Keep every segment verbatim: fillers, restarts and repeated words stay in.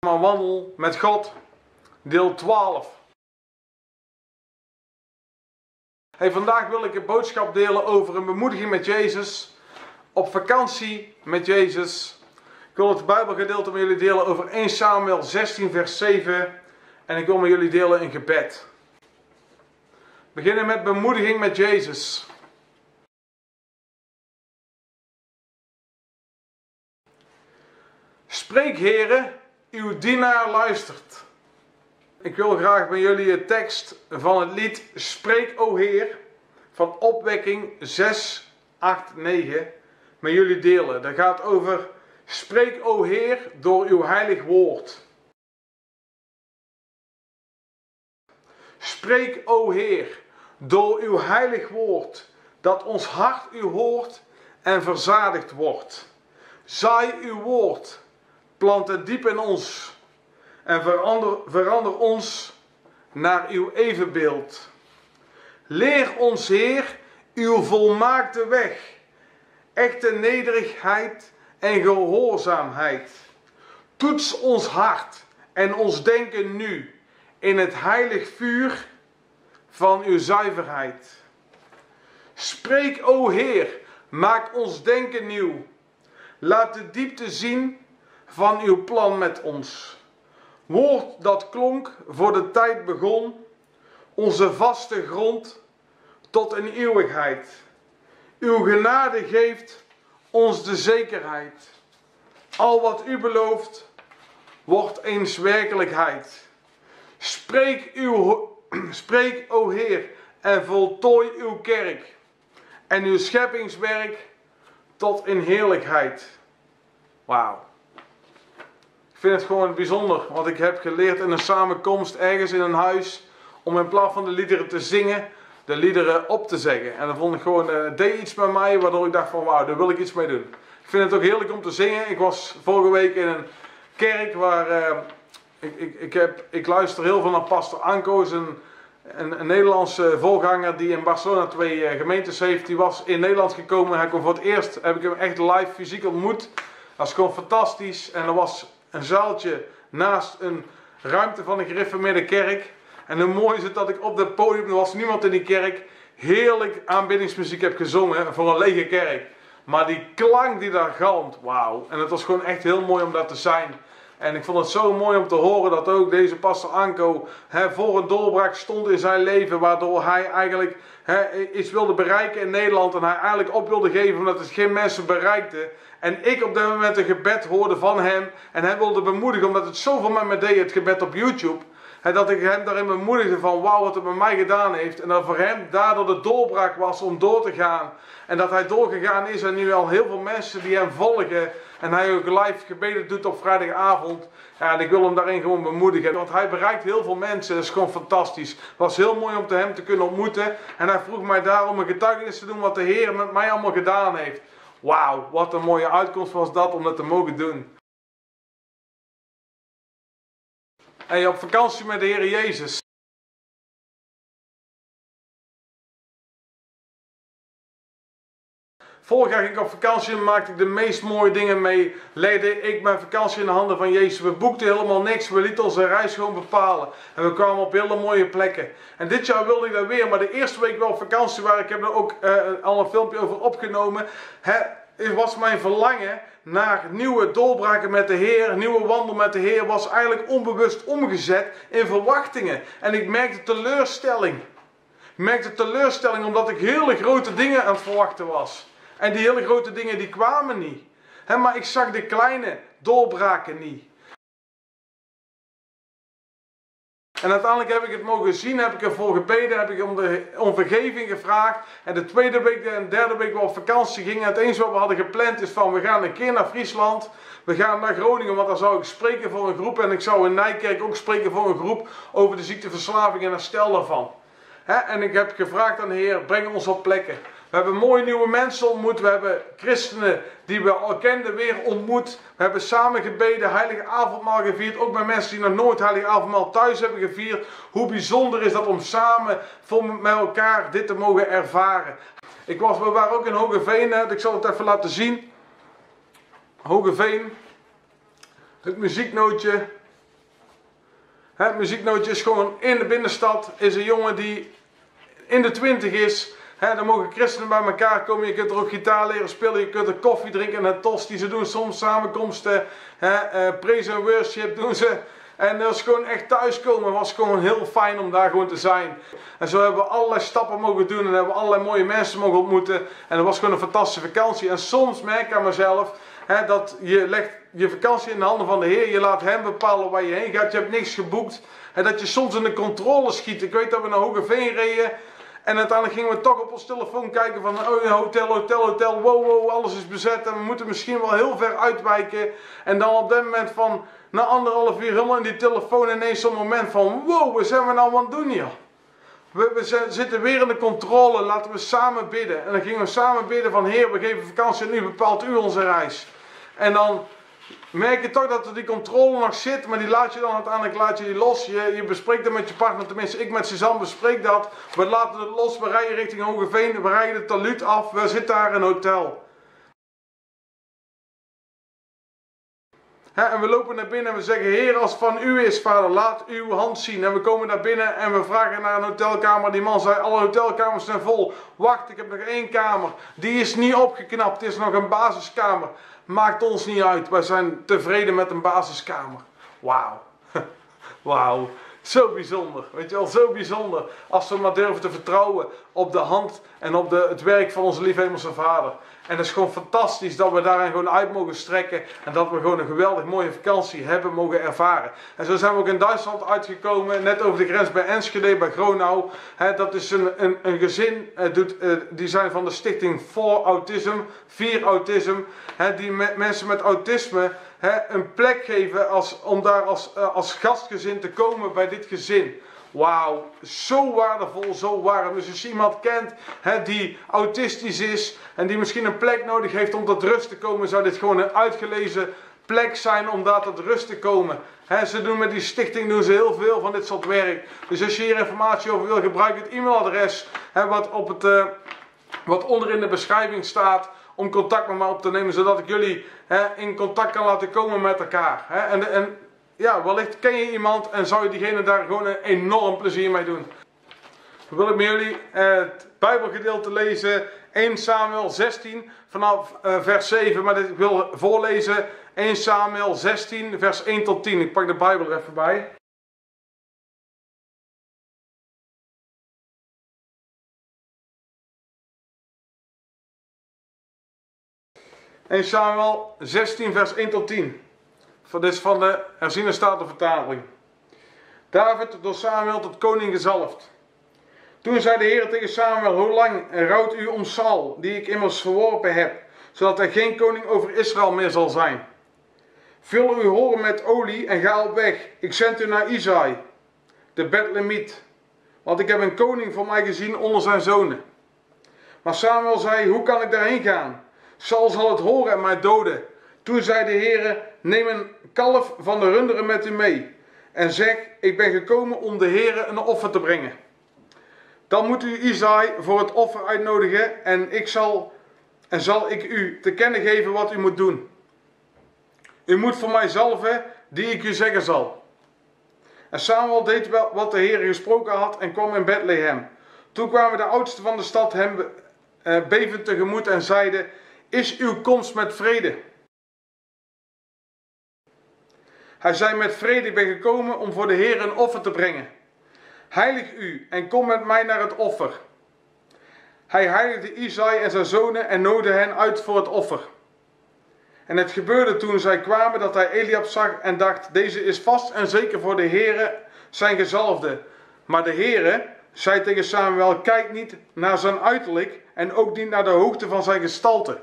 Mijn wandel met God, deel twaalf. Hey, vandaag wil ik een boodschap delen over een bemoediging met Jezus, op vakantie met Jezus. Ik wil het Bijbelgedeelte met jullie delen over eerste Samuel zestien vers zeven en ik wil met jullie delen een gebed. We beginnen met bemoediging met Jezus. Spreek, Heere, uw dienaar luistert. Ik wil graag bij jullie de tekst van het lied Spreek, o Heer, van Opwekking zes, acht, negen met jullie delen. Dat gaat over Spreek, o Heer, door uw heilig woord. Spreek, o Heer, door uw heilig woord, dat ons hart u hoort en verzadigd wordt. Zaai uw woord, plant het diep in ons en verander, verander ons naar uw evenbeeld. Leer ons, Heer, uw volmaakte weg, echte nederigheid en gehoorzaamheid. Toets ons hart en ons denken nu in het heilig vuur van uw zuiverheid. Spreek, o Heer, maak ons denken nieuw. Laat de diepte zien van uw plan met ons. Woord dat klonk voor de tijd begon, onze vaste grond tot een eeuwigheid. Uw genade geeft ons de zekerheid. Al wat u belooft, wordt eens werkelijkheid. Spreek, uw, spreek, o Heer, en voltooi uw kerk en uw scheppingswerk tot in heerlijkheid. Wauw. Ik vind het gewoon bijzonder, want ik heb geleerd in een samenkomst ergens in een huis om in plaats van de liederen te zingen, de liederen op te zeggen. En dat vond ik gewoon, uh, deed iets met mij waardoor ik dacht van wauw, daar wil ik iets mee doen. Ik vind het ook heerlijk om te zingen. Ik was vorige week in een kerk waar, uh, ik, ik, ik, heb, ik luister heel veel naar Pastor Anko, een, een, een Nederlandse voorganger die in Barcelona twee uh, gemeentes heeft. Die was in Nederland gekomen, heb ik hem voor het eerst, heb ik hem echt live fysiek ontmoet. Dat is gewoon fantastisch en er was een zaaltje naast een ruimte van een gereformeerde kerk. En hoe mooi is het dat ik op dat podium, er was niemand in die kerk, heerlijk aanbiddingsmuziek heb gezongen voor een lege kerk. Maar die klank die daar galmt, wauw. En het was gewoon echt heel mooi om daar te zijn. En ik vond het zo mooi om te horen dat ook deze pastor Anko he, voor een doorbraak stond in zijn leven. Waardoor hij eigenlijk he, iets wilde bereiken in Nederland. En hij eigenlijk op wilde geven omdat het geen mensen bereikte. En ik op dat moment een gebed hoorde van hem. En hij wilde bemoedigen omdat het zoveel met me deed, het gebed op YouTube. He, dat ik hem daarin bemoedigde van wauw wat het met mij gedaan heeft. En dat voor hem daardoor de doorbraak was om door te gaan. En dat hij doorgegaan is en nu al heel veel mensen die hem volgen. En hij ook live gebeden doet op vrijdagavond. Ja, en ik wil hem daarin gewoon bemoedigen. Want hij bereikt heel veel mensen. Dat is gewoon fantastisch. Het was heel mooi om te hem te kunnen ontmoeten. En hij vroeg mij daarom een getuigenis te doen wat de Heer met mij allemaal gedaan heeft. Wauw, wat een mooie uitkomst was dat om dat te mogen doen. En op vakantie met de Heer Jezus. Vorig jaar ging ik op vakantie en maakte ik de meest mooie dingen mee. Legde ik mijn vakantie in de handen van Jezus. We boekten helemaal niks. We lieten onze reis gewoon bepalen. En we kwamen op hele mooie plekken. En dit jaar wilde ik dat weer. Maar de eerste week wel op vakantie waar ik heb er ook uh, al een filmpje over opgenomen. Het was mijn verlangen naar nieuwe doorbraken met de Heer. Nieuwe wandel met de Heer was eigenlijk onbewust omgezet in verwachtingen. En ik merkte teleurstelling. Ik merkte teleurstelling omdat ik hele grote dingen aan het verwachten was. En die hele grote dingen die kwamen niet. He, maar ik zag de kleine doorbraken niet. En uiteindelijk heb ik het mogen zien, heb ik ervoor gebeden, heb ik om, de, om vergeving gevraagd. En de tweede week en de derde week we op vakantie gingen. Het enige wat we hadden gepland is van we gaan een keer naar Friesland. We gaan naar Groningen, want daar zou ik spreken voor een groep. En ik zou in Nijkerk ook spreken voor een groep over de ziekteverslaving en herstel daarvan. He, en ik heb gevraagd aan de Heer, breng ons op plekken. We hebben mooie nieuwe mensen ontmoet. We hebben christenen die we al kenden weer ontmoet. We hebben samen gebeden, heilige avondmaal gevierd. Ook met mensen die nog nooit heilige avondmaal thuis hebben gevierd. Hoe bijzonder is dat om samen met elkaar dit te mogen ervaren. Ik was, we waren ook in Hogeveen. Ik zal het even laten zien. Hogeveen. Het muzieknootje. He, muzieknootje is gewoon in de binnenstad, is een jongen die in de twintig is. He, dan mogen christenen bij elkaar komen, je kunt er ook gitaar leren spelen, je kunt er koffie drinken en een tosti. Ze doen soms samenkomsten, he, uh, praise and worship doen ze. En dat is gewoon echt thuiskomen, was gewoon heel fijn om daar gewoon te zijn. En zo hebben we allerlei stappen mogen doen en hebben we allerlei mooie mensen mogen ontmoeten. En dat was gewoon een fantastische vakantie. En soms merk ik aan mezelf, hè, dat je legt je vakantie in de handen van de Heer. Je laat Hem bepalen waar je heen gaat. Je hebt niks geboekt. En dat je soms in de controle schiet. Ik weet dat we naar Hogeveen reden. En uiteindelijk gingen we toch op ons telefoon kijken van oh, hotel, hotel, hotel, wow, wow, alles is bezet en we moeten misschien wel heel ver uitwijken. En dan op dat moment van na anderhalf uur helemaal in die telefoon ineens zo'n moment van wow, wat zijn we nou aan het doen hier? We, we zijn, zitten weer in de controle, laten we samen bidden. En dan gingen we samen bidden van Heer, we geven vakantie en u bepaalt u onze reis. En dan merk je toch dat er die controle nog zit, maar die laat je dan uiteindelijk laat je die los. Je, je bespreekt dat met je partner, tenminste ik met Suzanne bespreek dat. We laten het los, we rijden richting Hogeveen, we rijden de Talud af, we zitten daar in een hotel. He, en we lopen naar binnen en we zeggen, Heer, als het van u is, vader, laat uw hand zien. En we komen naar binnen en we vragen naar een hotelkamer. Die man zei, alle hotelkamers zijn vol. Wacht, ik heb nog één kamer. Die is niet opgeknapt, het is nog een basiskamer. Maakt ons niet uit, wij zijn tevreden met een basiskamer. Wauw. Wauw. Zo bijzonder, weet je wel, zo bijzonder. Als we maar durven te vertrouwen op de hand en op de, het werk van onze lieve hemelse Vader. En het is gewoon fantastisch dat we daarin gewoon uit mogen strekken. En dat we gewoon een geweldig mooie vakantie hebben mogen ervaren. En zo zijn we ook in Duitsland uitgekomen. Net over de grens bij Enschede, bij Gronau. He, dat is een, een, een gezin, uh, doet, uh, die zijn van de stichting For Autism. vier Autism. He, die me, mensen met autisme he, een plek geven als, om daar als, uh, als gastgezin te komen bij dit gezin. Wauw, zo waardevol, zo waardevol. Dus als je iemand kent hè, die autistisch is en die misschien een plek nodig heeft om tot rust te komen, zou dit gewoon een uitgelezen plek zijn om daar tot rust te komen. Hè, ze doen met die stichting doen ze heel veel van dit soort werk. Dus als je hier informatie over wil, gebruik het e-mailadres hè, wat, op het, uh, wat onder in de beschrijving staat om contact met mij op te nemen, zodat ik jullie hè, in contact kan laten komen met elkaar. Hè. En, en ja, wellicht ken je iemand en zou je diegene daar gewoon een enorm plezier mee doen. Dan wil ik met jullie uh, het Bijbelgedeelte lezen, eerste Samuel zestien vanaf uh, vers zeven, maar dit, ik wil voorlezen eerste Samuel zestien vers één tot tien. Ik pak de Bijbel er even bij. eerste Samuel zestien vers één tot tien. Dit is van de herziene statenvertaling. David door Samuel tot koning gezalfd. Toen zei de Heer tegen Samuel, hoe lang rouwt u om Saul, die ik immers verworpen heb, zodat er geen koning over Israël meer zal zijn? Vul uw horen met olie en ga op weg. Ik zend u naar Isaï, de Bethlemiet, want ik heb een koning voor mij gezien onder zijn zonen. Maar Samuel zei, hoe kan ik daarheen gaan? Saul zal het horen en mij doden. Toen zei de Heer, neem een kalf van de runderen met u mee en zeg, ik ben gekomen om de Heer een offer te brengen. Dan moet u Isaï voor het offer uitnodigen en ik zal, en zal ik u te kennen geven wat u moet doen. U moet voor mij zalven die ik u zeggen zal. En Samuel deed wel wat de Heer gesproken had en kwam in Bethlehem. Toen kwamen de oudsten van de stad hem uh, bevend tegemoet en zeiden, is uw komst met vrede? Hij zei, met vrede, ik ben gekomen om voor de Heer een offer te brengen. Heilig u en kom met mij naar het offer. Hij heiligde Isaï en zijn zonen en nodigde hen uit voor het offer. En het gebeurde toen zij kwamen dat hij Eliab zag en dacht, deze is vast en zeker voor de Heere zijn gezalfde. Maar de Heere zei tegen Samuel, kijk niet naar zijn uiterlijk en ook niet naar de hoogte van zijn gestalte.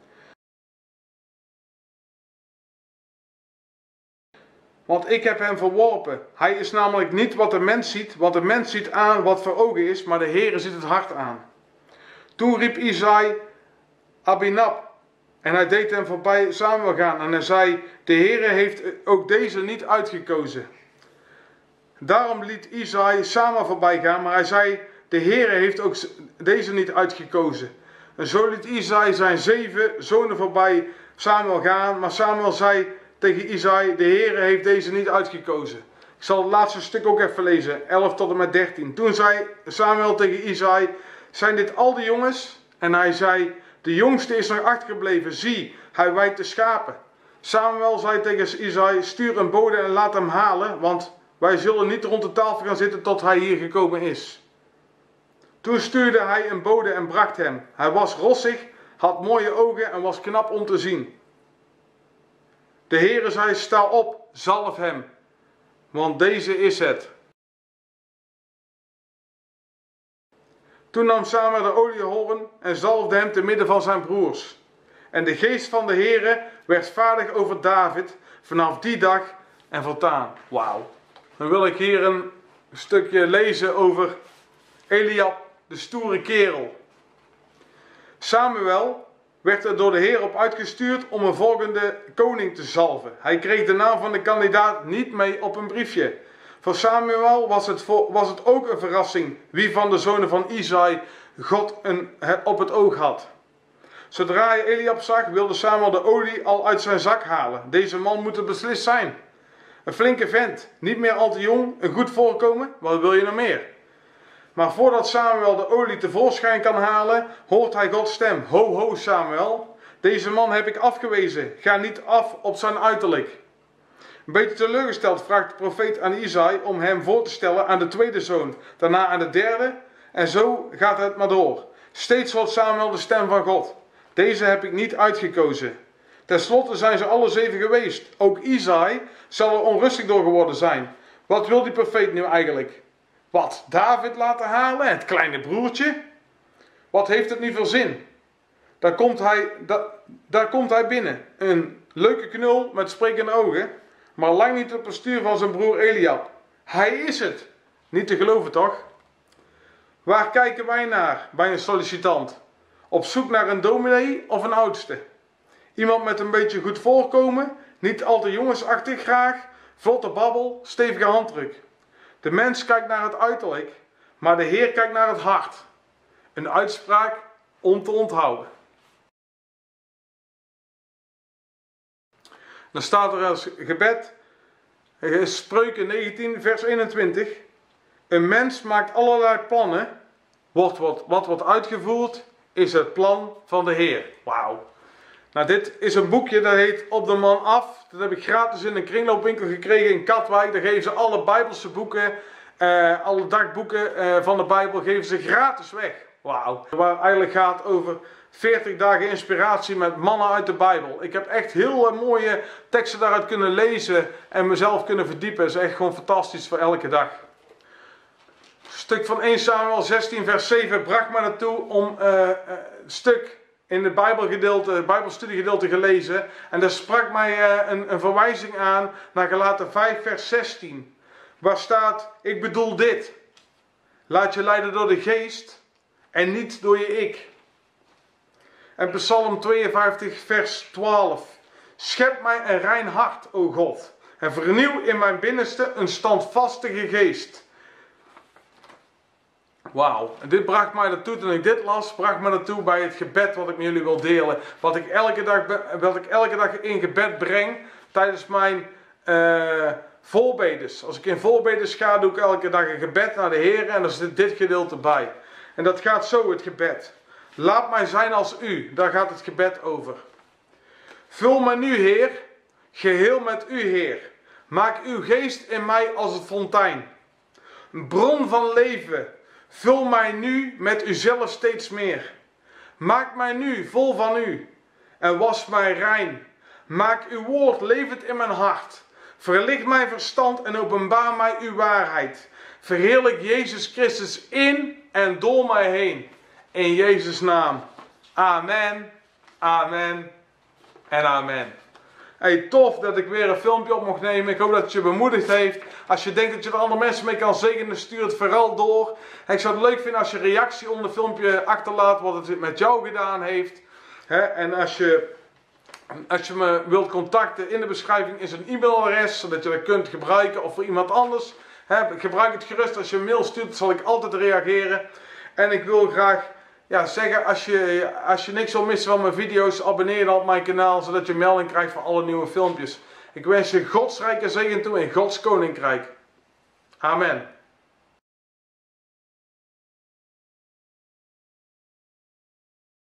Want ik heb hem verworpen. Hij is namelijk niet wat de mens ziet, want de mens ziet aan wat voor ogen is, maar de Heere ziet het hart aan. Toen riep Isaï Abinab en hij deed hem voorbij Samuel gaan en hij zei, de Heere heeft ook deze niet uitgekozen. Daarom liet Isaï Samuel voorbij gaan, maar hij zei, de Heere heeft ook deze niet uitgekozen. En zo liet Isaï zijn zeven zonen voorbij Samuel gaan, maar Samuel zei tegen Isaï, de Heere heeft deze niet uitgekozen. Ik zal het laatste stuk ook even lezen, elf tot en met dertien. Toen zei Samuel tegen Isaï, zijn dit al de jongens? En hij zei, de jongste is nog achtergebleven, zie, hij wijdt de schapen. Samuel zei tegen Isaï, stuur een bode en laat hem halen, want wij zullen niet rond de tafel gaan zitten tot hij hier gekomen is. Toen stuurde hij een bode en bracht hem. Hij was rossig, had mooie ogen en was knap om te zien. De Heere zei, sta op, zalf hem, want deze is het. Toen nam Samuel de oliehoorn en zalfde hem te midden van zijn broers. En de geest van de Heere werd vaardig over David vanaf die dag en voortaan. Wauw. Dan wil ik hier een stukje lezen over Eliab, de stoere kerel. Samuel werd er door de Heer op uitgestuurd om een volgende koning te zalven. Hij kreeg de naam van de kandidaat niet mee op een briefje. Voor Samuel was het, voor, was het ook een verrassing wie van de zonen van Isaï God een, op het oog had. Zodra hij Eliab zag, wilde Samuel de olie al uit zijn zak halen. Deze man moet er beslist zijn. Een flinke vent, niet meer al te jong, een goed voorkomen, wat wil je nog meer? Maar voordat Samuel de olie tevoorschijn kan halen, hoort hij Gods stem. Ho, ho Samuel, deze man heb ik afgewezen, ga niet af op zijn uiterlijk. Een beetje teleurgesteld vraagt de profeet aan Isaï om hem voor te stellen aan de tweede zoon, daarna aan de derde, en zo gaat het maar door. Steeds hoort Samuel de stem van God. Deze heb ik niet uitgekozen. Ten slotte zijn ze alle zeven geweest. Ook Isaï zal er onrustig door geworden zijn. Wat wil die profeet nu eigenlijk? Wat, David laten halen, het kleine broertje? Wat heeft het nu voor zin? Daar komt hij, da, daar komt hij binnen. Een leuke knul met sprekende ogen, maar lang niet het postuur van zijn broer Eliab. Hij is het. Niet te geloven toch? Waar kijken wij naar bij een sollicitant? Op zoek naar een dominee of een oudste? Iemand met een beetje goed voorkomen, niet al te jongensachtig graag, vlotte babbel, stevige handdruk. De mens kijkt naar het uiterlijk, maar de Heer kijkt naar het hart. Een uitspraak om te onthouden. Dan staat er als gebed, Spreuken negentien vers eenentwintig. Een mens maakt allerlei plannen, wordt wat, wat wordt uitgevoerd, is het plan van de Heer. Wauw. Nou, dit is een boekje dat heet Op de Man Af. Dat heb ik gratis in een kringloopwinkel gekregen in Katwijk. Daar geven ze alle Bijbelse boeken, uh, alle dagboeken uh, van de Bijbel, geven ze gratis weg. Wauw. Waar eigenlijk gaat over veertig dagen inspiratie met mannen uit de Bijbel. Ik heb echt heel uh, mooie teksten daaruit kunnen lezen en mezelf kunnen verdiepen. Dat is echt gewoon fantastisch voor elke dag. Een stuk van eerste Samuel zestien vers zeven bracht me naartoe om uh, een stuk in het Bijbelgedeelte, het Bijbelstudiegedeelte gelezen. En daar sprak mij uh, een, een verwijzing aan naar Galaten vijf vers zestien. Waar staat, ik bedoel dit. Laat je leiden door de geest en niet door je ik. En Psalm tweeënvijftig vers twaalf. Schep mij een rein hart, o God. En vernieuw in mijn binnenste een standvastige geest. Wauw, en dit bracht mij naartoe, toen ik dit las, bracht me naartoe bij het gebed wat ik met jullie wil delen. Wat ik elke dag, wat ik elke dag in gebed breng tijdens mijn uh, voorbedes. Als ik in voorbedes ga, doe ik elke dag een gebed naar de Heer en er zit dit gedeelte bij. En dat gaat zo, het gebed. Laat mij zijn als u, daar gaat het gebed over. Vul mij nu, Heer, geheel met u, Heer. Maak uw geest in mij als het fontein. Een bron van leven. Vul mij nu met uzelf steeds meer. Maak mij nu vol van u. En was mij rein. Maak uw woord levend in mijn hart. Verlicht mijn verstand en openbaar mij uw waarheid. Verheerlijk Jezus Christus in en door mij heen. In Jezus' naam. Amen, amen en amen. Hey, tof dat ik weer een filmpje op mocht nemen. Ik hoop dat het je bemoedigd heeft. Als je denkt dat je er andere mensen mee kan zegenen, stuur het vooral door. Hey, ik zou het leuk vinden als je een reactie onder het filmpje achterlaat wat het met jou gedaan heeft. He, en als je, als je me wilt contacten, in de beschrijving is een e-mailadres, zodat je dat kunt gebruiken of voor iemand anders. He, gebruik het gerust. Als je een mail stuurt, zal ik altijd reageren. En ik wil graag ja, zeggen, als je, als je niks wil missen van mijn video's, abonneer je dan op mijn kanaal, zodat je melding krijgt van alle nieuwe filmpjes. Ik wens je Gods rijke zegen toe in Gods koninkrijk. Amen.